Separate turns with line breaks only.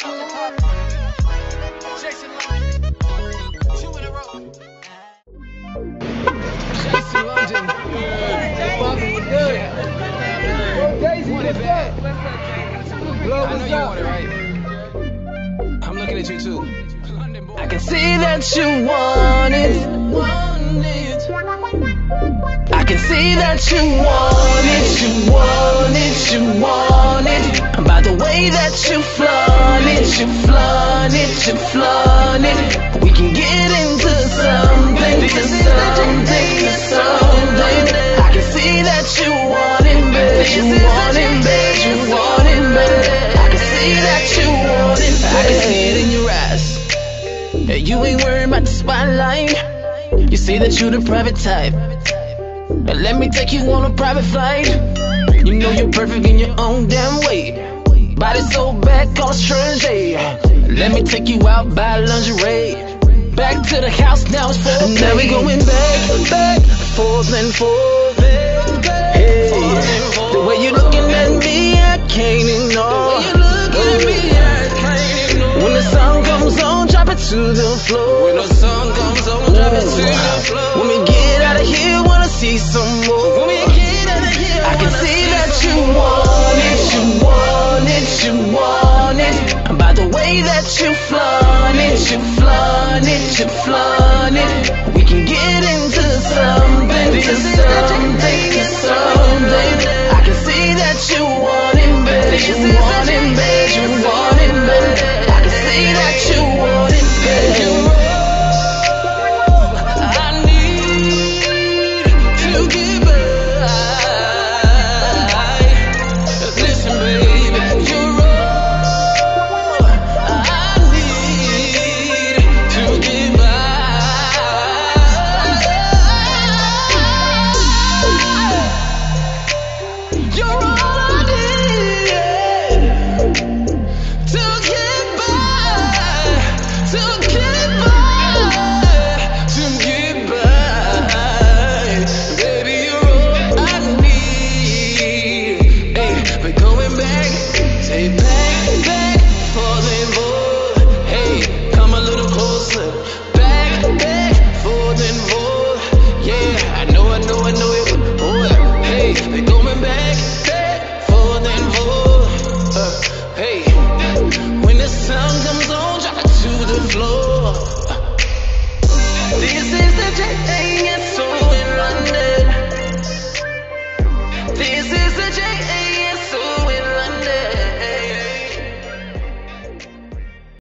Jason London, 2 in a row. Jason London, good. Daisy, what's up? I know you want it, right? I'm looking at you too. I can see that you want it. I can see that you want it, you want it, you want it. By the way that you flaunt it, you flaunt it, you flaunt it. We can get into something, to something, to something. I can see that you want it, babe, you want it, babe, you want it, babe. I can see that you want it, babe. I can see it in your eyes. You ain't worried about the spotlight. You see that you the private type. But let me take you on a private flight. You know you're perfect in your own damn way. Body so bad, call it strange. Let me take you out, buy lingerie. Back to the house, now it's 4. Now we going back, forth and forth. Hey, the way you looking at me, I can't ignore. When the sun comes on, drop it to the floor. When the sun comes on, drop it to the floor. When we get out of here, wanna see some more. When we get out of here, I can see that you want it, you want it, you want it. By the way that you flaunt it, you flaunt it, you flaunt it. We can get into something, to something, to something. I can see that you want it, babe, you want it, babe, you want it, babe. I can see that you want it, babe. We're going back, take back.